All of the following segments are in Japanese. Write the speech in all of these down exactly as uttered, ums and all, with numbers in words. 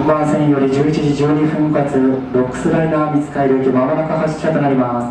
番線よりじゅういちじじゅうにふん発ロックスライナー三塚井行きまもなく発車となります。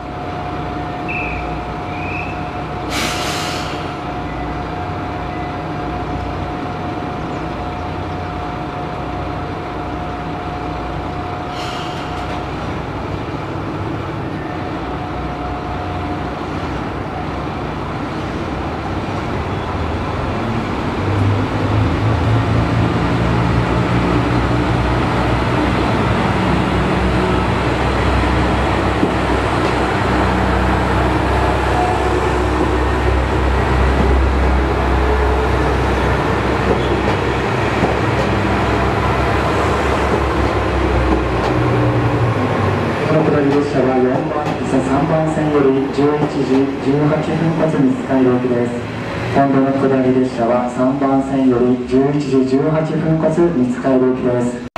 下り列車はよんばん、さんばん線よりじゅういちじじゅうはっぷん発三塚井行きです。今度の下り列車はさんばん線よりじゅういちじじゅうはっぷん発三塚井行きです。